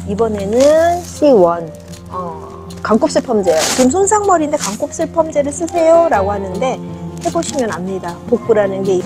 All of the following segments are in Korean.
이번에는 C1 강곱슬 펌제예요. 지금 손상머리인데 강곱슬 펌제를 쓰세요 라고 하는데 해보시면 압니다. 복구라는 게.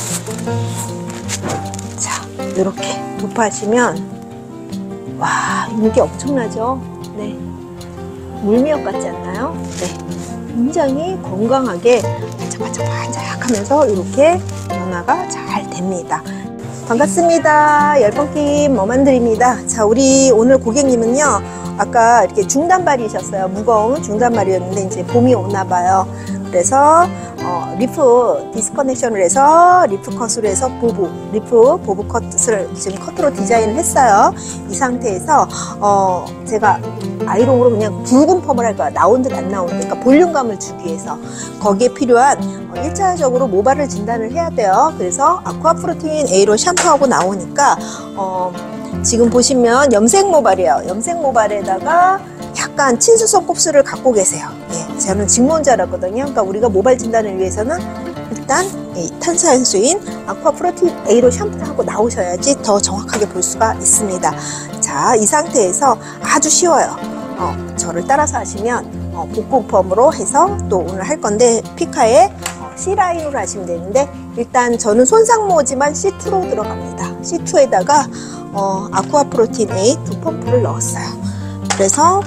자, 이렇게 도포하시면 와, 이게 엄청나죠? 네, 물미역 같지 않나요? 네, 굉장히 건강하게 반짝반짝하면서 이렇게 연화가 잘 됩니다. 반갑습니다. 10번 머만들입니다. 자, 우리 오늘 고객님은요, 아까 이렇게 중단발이셨어요. 무거운 중단발이었는데 이제 봄이 오나 봐요. 그래서 리프 디스커넥션을 해서 리프 컷으로 해서 보브 컷을 지금 커트로 디자인을 했어요. 이 상태에서 제가 아이롱으로 그냥 굵은 펌을 할 거야. 나온 듯 안 나온 듯. 그러니까 볼륨감을 주기 위해서 거기에 필요한 1차적으로 모발을 진단을 해야 돼요. 그래서 아쿠아 프로틴 A로 샴푸하고 나오니까 지금 보시면 염색 모발이에요. 염색 모발에다가 약간 친수성 곱슬을 갖고 계세요. 예, 저는 직모자라거든요. 그러니까 우리가 모발 진단을 위해서는 일단 이 탄산수인 아쿠아 프로틴 A로 샴푸를 하고 나오셔야지 더 정확하게 볼 수가 있습니다. 자, 이 상태에서 아주 쉬워요. 저를 따라서 하시면 복구 펌으로 해서 또 오늘 할 건데 피카의 C라인으로 하시면 되는데 일단 저는 손상모지만 C2로 들어갑니다. C2에다가 아쿠아 프로틴 A 2펌프를 넣었어요. 그래서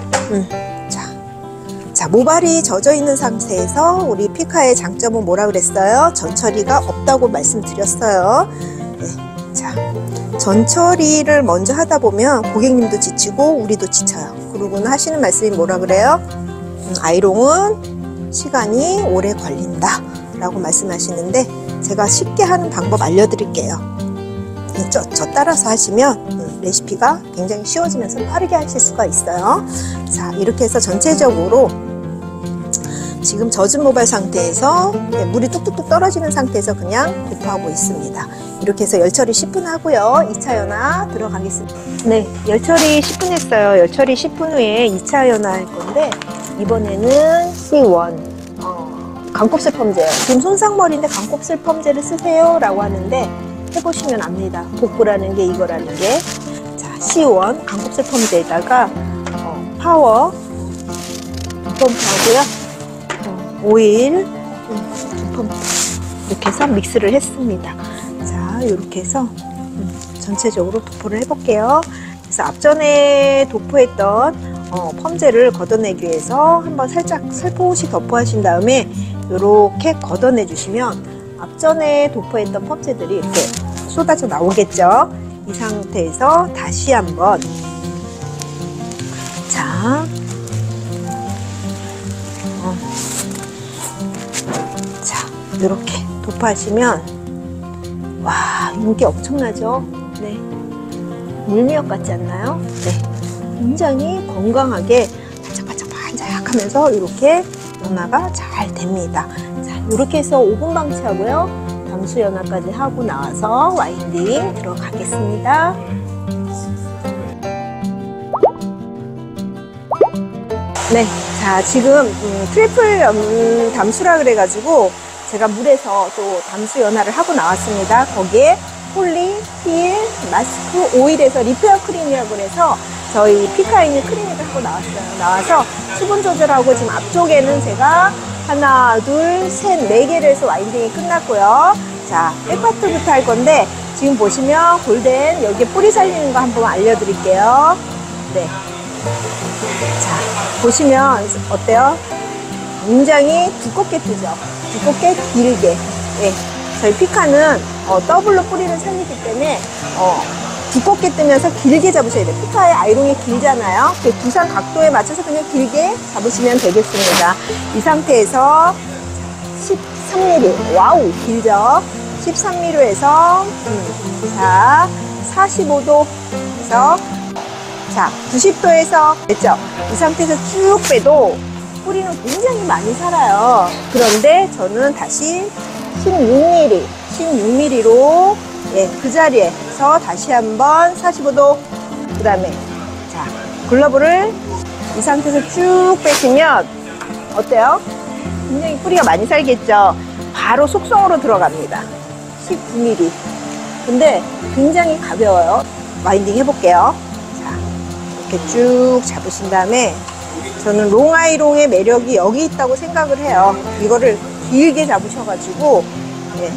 자, 모발이 젖어 있는 상태에서 우리 피카의 장점은 뭐라 그랬어요? 전처리가 없다고 말씀드렸어요. 네, 자, 전처리를 먼저 하다 보면 고객님도 지치고 우리도 지쳐요. 그러고는 하시는 말씀이 뭐라 그래요? 아이롱은 시간이 오래 걸린다 라고 말씀하시는데 제가 쉽게 하는 방법 알려드릴게요. 저 따라서 하시면 레시피가 굉장히 쉬워지면서 빠르게 하실 수가 있어요. 자, 이렇게 해서 전체적으로 지금 젖은 모발 상태에서 물이 뚝뚝뚝 떨어지는 상태에서 그냥 도포하고 있습니다. 이렇게 해서 열처리 10분 하고요. 2차 연화 들어가겠습니다. 네, 열처리 10분 했어요. 열처리 10분 후에 2차 연화 할 건데 이번에는 C1 강곱슬 펌제예요. 지금 손상머리인데 강곱슬 펌제를 쓰세요 라고 하는데 해보시면 압니다. 복구라는 게 이거라는 게. 자, C1 강곱슬 펌제에다가 파워 2펌프 하고요. 오일 2펌프 이렇게 해서 믹스를 했습니다. 자, 이렇게 해서 전체적으로 도포를 해볼게요. 그래서 앞전에 도포했던 펌제를 걷어내기 위해서 한번 살짝 살포시 도포하신 다음에 이렇게 걷어내 주시면 앞전에 도포했던 펌제들이 이렇게 쏟아져 나오겠죠. 이 상태에서 다시 한번 자, 이렇게 도포하시면 와, 윤기 엄청나죠? 네, 물미역 같지 않나요? 네, 굉장히 건강하게 반짝반짝하면서 이렇게 연화가 잘 됩니다. 자, 이렇게 해서 5분 방치하고요. 담수 연화까지 하고 나와서 와인딩 들어가겠습니다. 네, 자, 지금 트리플 담수라 그래가지고 제가 물에서 또 담수 연화를 하고 나왔습니다. 거기에 폴리, 필, 마스크, 오일에서 리페어 크림이라고 해서 저희 피카에 있는 크림을 하고 나왔어요. 나와서 수분 조절하고 지금 앞쪽에는 제가 하나, 둘, 셋, 4개를 해서 와인딩이 끝났고요. 자, 백파트부터 할 건데 지금 보시면 골덴 여기 뿌리 살리는 거 한번 알려드릴게요. 네. 자, 보시면 어때요? 굉장히 두껍게 뜨죠? 두껍게 길게. 네. 저희 피카는 더블로 뿌리를 살리기 때문에 두껍게 뜨면서 길게 잡으셔야 돼요. 피카의 아이롱이 길잖아요. 그 두상 각도에 맞춰서 그냥 길게 잡으시면 되겠습니다. 이 상태에서 13mm. 와우, 길죠? 13mm 해서 자, 45도 해서 자, 90도에서 됐죠? 이 상태에서 쭉 빼도 뿌리는 굉장히 많이 살아요. 그런데 저는 다시 16mm로 예, 그 자리에서 다시 한번 45도 그 다음에 자, 글러브를 이 상태에서 쭉 빼시면 어때요? 굉장히 뿌리가 많이 살겠죠? 바로 속성으로 들어갑니다. 19mm. 근데 굉장히 가벼워요. 와인딩 해볼게요. 자, 이렇게 쭉 잡으신 다음에 저는 롱아이롱의 매력이 여기 있다고 생각을 해요. 이거를 길게 잡으셔가지고 네.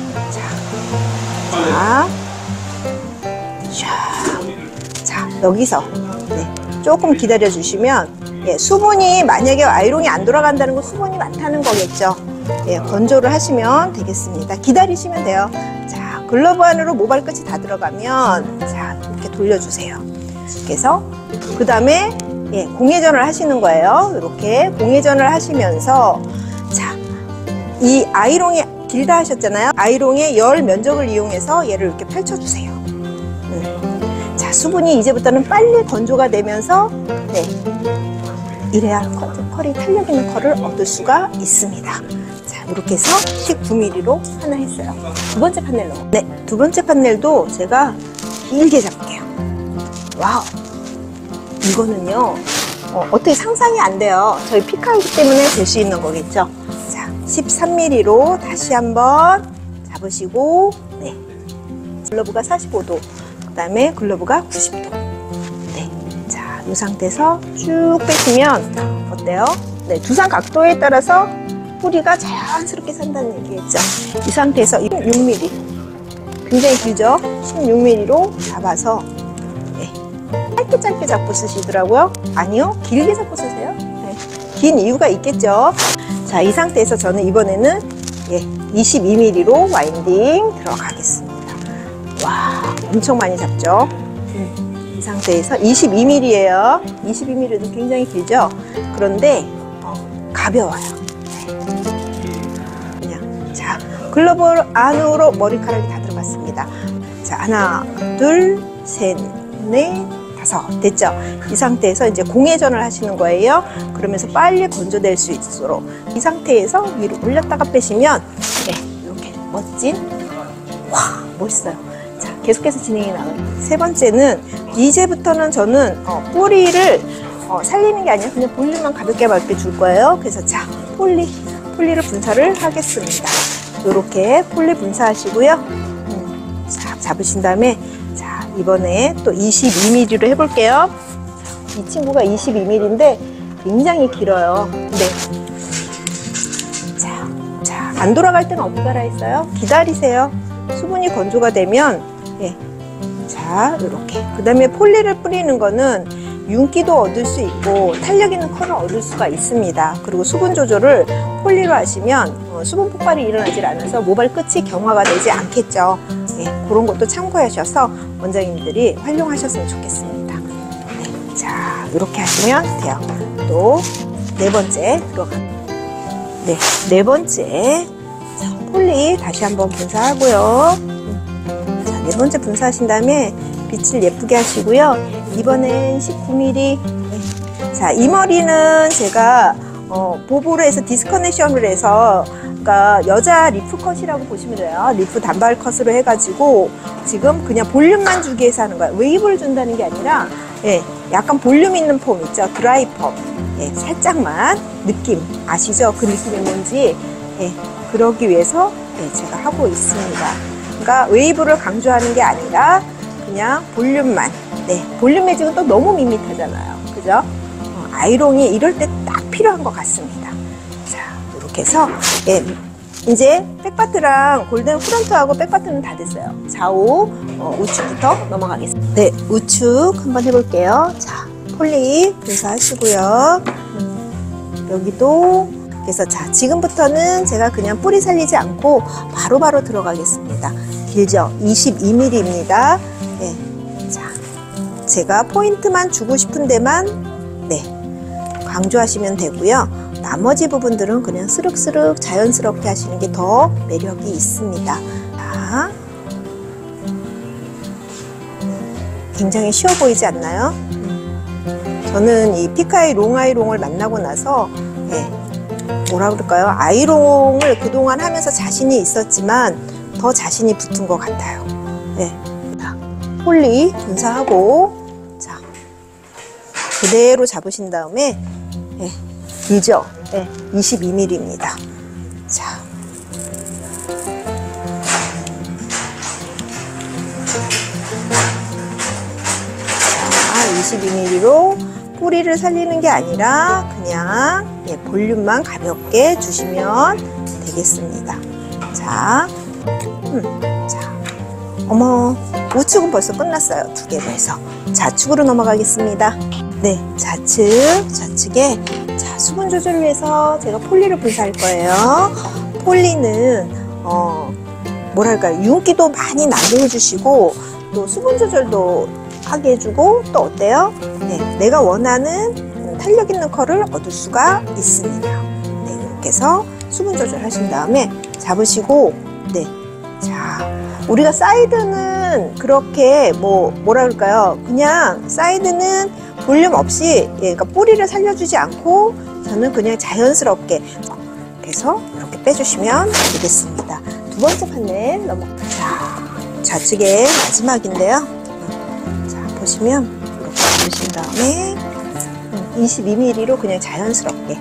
자, 여기서 네. 조금 기다려 주시면 예, 수분이 만약에 아이롱이 안 돌아간다는 건 수분이 많다는 거겠죠. 예, 건조를 하시면 되겠습니다. 기다리시면 돼요. 자, 글러브 안으로 모발 끝이 다 들어가면 자, 이렇게 돌려주세요. 그래서 그 다음에 예, 공회전을 하시는 거예요. 이렇게 공회전을 하시면서 자, 이 아이롱이 길다 하셨잖아요. 아이롱의 열 면적을 이용해서 얘를 이렇게 펼쳐주세요. 자, 수분이 이제부터는 빨리 건조가 되면서 네, 이래야 컬이 탄력 있는 컬을 얻을 수가 있습니다. 자, 이렇게 해서 19mm로 하나 했어요. 두 번째 판넬로. 네, 두 번째 판넬도 제가 길게 잡을게요. 와우. 이거는요, 어떻게 상상이 안 돼요. 저희 피카이기 때문에 될 수 있는 거겠죠. 자, 13mm로 다시 한번 잡으시고, 네. 글러브가 45도, 그 다음에 글러브가 90도. 네. 자, 이 상태에서 쭉 빼시면 어때요? 네, 두상 각도에 따라서 뿌리가 자연스럽게 산다는 얘기겠죠. 이 상태에서 16mm. 굉장히 길죠? 16mm로 잡아서 짧게 잡고 쓰시더라고요. 아니요, 길게 잡고 쓰세요. 네. 긴 이유가 있겠죠. 자, 이 상태에서 저는 이번에는 22mm로 와인딩 들어가겠습니다. 와, 엄청 많이 잡죠. 이 상태에서 22mm예요. 22mm도 굉장히 길죠. 그런데 가벼워요. 그냥 자, 글러브 안으로 머리카락이 다 들어갔습니다. 자, 하나, 둘, 셋, 넷, 됐죠? 이 상태에서 이제 공회전을 하시는 거예요. 그러면서 빨리 건조될 수 있도록 이 상태에서 위로 올렸다가 빼시면 네, 이렇게 멋진 와, 멋있어요. 자, 계속해서 진행이 나가요. 세 번째는 이제부터는 저는 뿌리를 살리는 게 아니라 그냥 볼륨만 가볍게 줄 거예요. 그래서 자, 폴리를 분사를 하겠습니다. 이렇게 폴리 분사하시고요. 싹 잡으신 다음에 이번에 또 22mm로 해볼게요. 이 친구가 22mm인데 굉장히 길어요. 네. 자, 안 돌아갈 때는 어떻게 하라 했어요? 기다리세요. 수분이 건조가 되면 예. 자, 이렇게. 그 다음에 폴리를 뿌리는 거는 윤기도 얻을 수 있고 탄력 있는 컬을 얻을 수가 있습니다. 그리고 수분 조절을 폴리로 하시면 수분 폭발이 일어나질 않아서 모발 끝이 경화가 되지 않겠죠. 예, 그런 것도 참고하셔서 원장님들이 활용하셨으면 좋겠습니다. 네, 자, 이렇게 하시면 돼요. 또 네 번째 들어갑니다. 네, 네 번째. 자, 폴리 다시 한번 분사하고요. 자, 네 번째 분사하신 다음에 빛을 예쁘게 하시고요. 이번엔 19mm. 네. 자, 이 머리는 제가 보보로 해서 디스커넥션을 해서 그러니까 여자 리프 컷이라고 보시면 돼요. 리프 단발 컷으로 해가지고 지금 그냥 볼륨만 주기 위해서 하는 거예요. 웨이브를 준다는 게 아니라 예, 약간 볼륨 있는 폼 있죠. 드라이 폼. 예, 살짝만 느낌 아시죠? 그 느낌이 뭔지 예, 그러기 위해서 예, 제가 하고 있습니다. 그러니까 웨이브를 강조하는 게 아니라 그냥 볼륨만. 네, 볼륨 매직은 또 너무 밋밋하잖아요. 그죠? 아이롱이 이럴 때 딱 필요한 것 같습니다. 자, 이렇게 해서 예, 이제 백파트랑 골든 프론트하고 백파트는 다 됐어요. 좌우 우측부터 넘어가겠습니다. 네, 우측 한번 해볼게요. 자, 폴리 분사하시고요. 여기도 그래서 자, 지금부터는 제가 그냥 뿌리 살리지 않고 바로바로 들어가겠습니다. 길죠? 22mm입니다. 네, 자, 제가 포인트만 주고 싶은 데만 네, 강조하시면 되고요. 나머지 부분들은 그냥 스륵스륵 자연스럽게 하시는 게 더 매력이 있습니다. 자, 굉장히 쉬워 보이지 않나요? 저는 이 피카이 롱아이롱을 만나고 나서 네, 뭐라 그럴까요? 아이롱을 그동안 하면서 자신이 있었지만 더 자신이 붙은 것 같아요. 네. 자, 폴리 분사하고 자, 그대로 잡으신 다음에 네, 길죠? 네, 22mm입니다. 자, 22mm로 뿌리를 살리는 게 아니라 그냥 볼륨만 가볍게 주시면 되겠습니다. 자, 자, 어머, 우측은 벌써 끝났어요. 2개로 해서 좌측으로 넘어가겠습니다. 네, 좌측에 자, 수분 조절을 위해서 제가 폴리를 분사할 거예요. 폴리는 뭐랄까요, 윤기도 많이 나게 해주시고 또 수분 조절도 하게 해주고 또 어때요? 네, 내가 원하는 탄력 있는 컬을 얻을 수가 있습니다. 네, 이렇게 해서 수분 조절 하신 다음에 잡으시고, 네, 자, 우리가 사이드는 그렇게 뭐랄까요, 그냥 사이드는 볼륨 없이, 그러니까 뿌리를 살려주지 않고 저는 그냥 자연스럽게 해서 이렇게 빼주시면 되겠습니다. 2번째 판넬 자, 좌측의 마지막인데요. 자, 보시면 이렇게 잡으신 다음에 22mm로 그냥 자연스럽게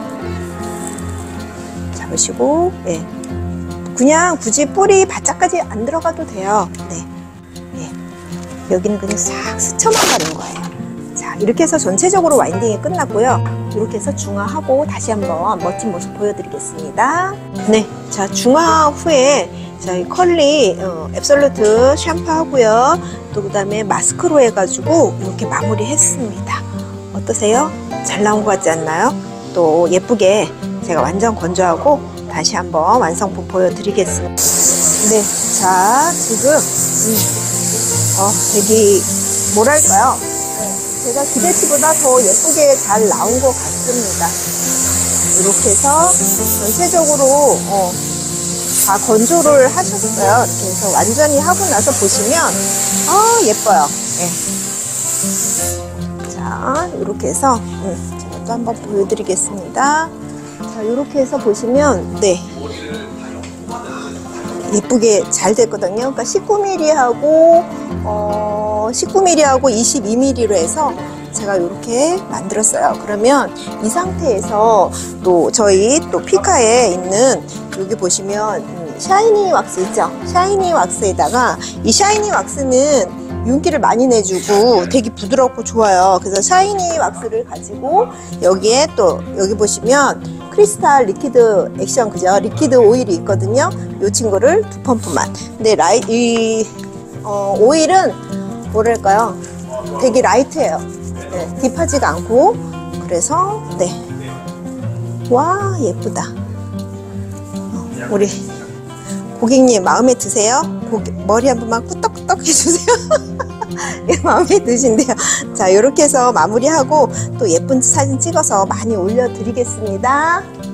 잡으시고, 예, 그냥 굳이 뿌리 바짝까지 안 들어가도 돼요. 네, 예, 여기는 그냥 싹 스쳐만 가는 거예요. 자, 이렇게 해서 전체적으로 와인딩이 끝났고요. 이렇게 해서 중화하고 다시 한번 멋진 모습 보여드리겠습니다. 네, 자, 중화 후에 저희 컬리 앱솔루트 샴푸 하고요. 또 그 다음에 마스크로 해가지고 이렇게 마무리 했습니다. 어떠세요? 잘 나온 것 같지 않나요? 또 예쁘게 제가 완전 건조하고 다시 한번 완성품 보여드리겠습니다. 네, 자, 지금 되게 뭐랄까요, 제가 기대치보다 더 예쁘게 잘 나온 것 같습니다. 이렇게 해서 전체적으로 다 건조를 하셨어요. 이렇게 해서 완전히 하고 나서 보시면 예뻐요. 네. 자, 이렇게 해서 제가 또 한번 보여드리겠습니다. 자, 이렇게 해서 보시면, 네, 예쁘게 잘 됐거든요. 그러니까 19mm하고 19mm하고 22mm로 해서 제가 이렇게 만들었어요. 그러면 이 상태에서 또 저희 또 피카에 있는 여기 보시면 샤이니 왁스 있죠? 샤이니 왁스에다가 이 샤이니 왁스는 윤기를 많이 내주고 되게 부드럽고 좋아요. 그래서 샤이니 왁스를 가지고 여기에 또 여기 보시면 크리스탈 리퀴드 액션, 그죠? 리퀴드 오일이 있거든요. 이 친구를 2펌프만. 근데 이 오일은 뭐랄까요? 되게 라이트해요. 네, 딥하지가 않고. 그래서 네, 와, 예쁘다. 우리 고객님 마음에 드세요? 머리 한 번만 꾸덕꾸덕 해주세요. 마음에 드신대요. 자, 이렇게 해서 마무리하고 또 예쁜 사진 찍어서 많이 올려드리겠습니다.